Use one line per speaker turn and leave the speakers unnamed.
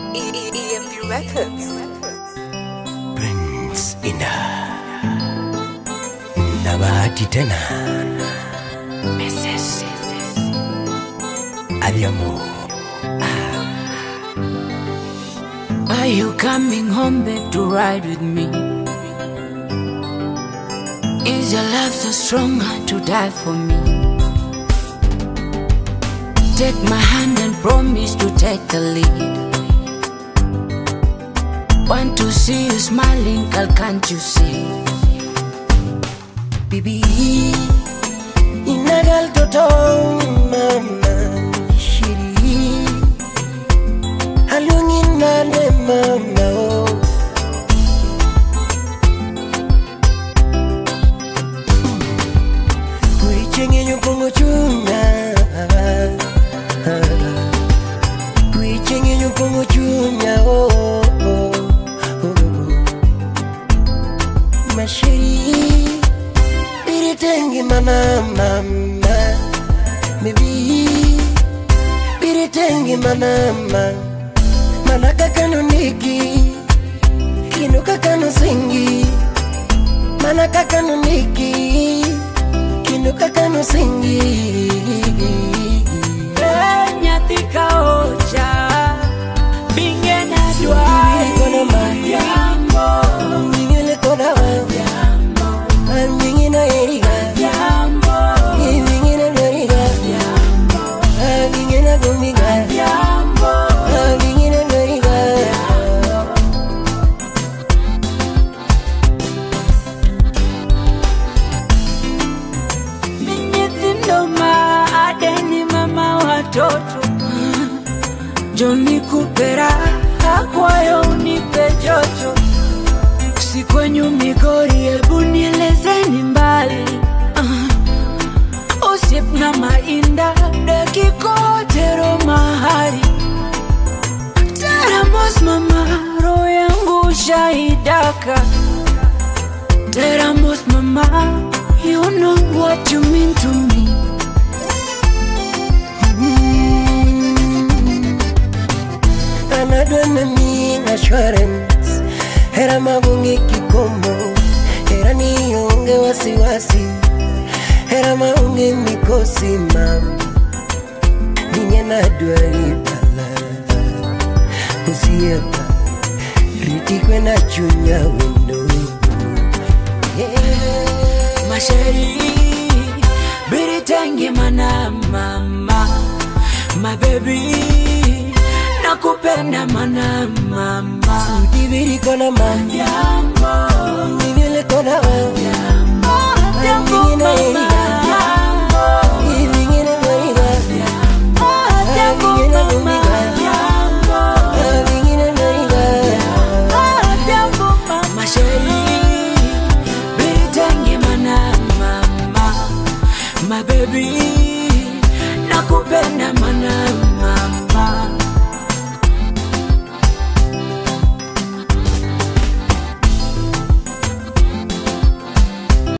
ADHIAMBO Records.
Prince ina na bahati tena. Mrs. ADHIAMBO.
Are you coming home, babe, to ride with me? Is your love so strong to die for me? Take my hand and promise to take the lead. Want to see you smiling, girl, can't you see?
Bibi inagal toto mama shiri halungin na le mama oh. Kuichenye nyupongo chuna kuichenye nyupongo chuna oh, oh, oh. Mashiri Biritangi mana mama Maybe Biritangi mana mama Manaka kanu niki Kinuka kanu singi Manaka kanu niki Kinuka kanu singi
Nyatika ocha Bingena dwai ADHIAMBO
Mingele kona ADHIAMBO Mingina eriga
ADHIAMBO
Mingina eriga
ADHIAMBO
Mingina gumiga
ADHIAMBO
Mingina eriga
Minyethindoma adeni mama watoto Joni kupera akwayo unipe joto Usikwenyu migori ebu nielezeni mbali Usip na mainda dekikotero mahali Teramos mama roho yangu shahidaka Teramos mama, you know what you mean to me
Anadwana mi assurance Hera mabungi kikomo Hera nionge wasiwasi Hera maunge mikosi mama Ninye nadwari pala Usiepa Ritikwe na chunya window
Masheri Biritangi mana mama My baby Nakupenda mana mama
Sudi biri kona mama
ADHIAMBO
Ningele kona mama
ADHIAMBO mama